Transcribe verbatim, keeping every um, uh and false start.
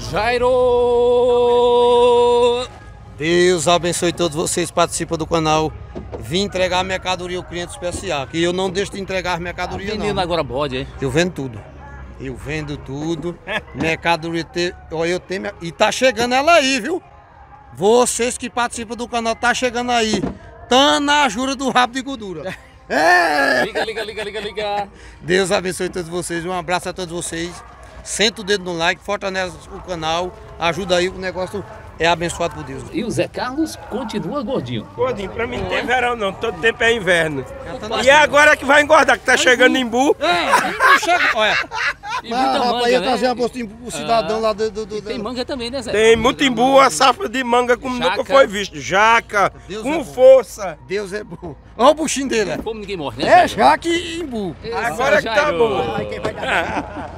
Jairo! Deus abençoe todos vocês que participam do canal. Vim entregar a mercadoria ao cliente especial, que eu não deixo de entregar as mercadorias, Vendendo não. agora bode, hein? Eu vendo tudo. Eu vendo tudo. Mercadoria te... Olha, eu tenho. E tá chegando ela aí, viu? Vocês que participam do canal, tá chegando aí. Tá na jura do rabo de gordura. É! Liga, liga, liga, liga, liga. Deus abençoe todos vocês. Um abraço a todos vocês. Senta o dedo no like, fortalece o canal. Ajuda aí, o negócio é abençoado por Deus. E o Zé Carlos continua gordinho. Gordinho, pra mim não tem verão não, todo tempo é inverno. E é agora que vai engordar, que tá chegando Imbu. Não chega, olha. E Mas, muita rapaz, manga, ia né? trazer uma postinha pro cidadão Ah. lá do... do, do E tem manga também, né, Zé? Tem muito Imbu, uma safra de manga como Jaca. nunca foi visto. Jaca, Deus é com bom. força. Deus é bom. Olha o buchinho dele. Como ninguém morre, né? É Jairo? jaque e imbu. Esse Agora que tá Jairo. bom.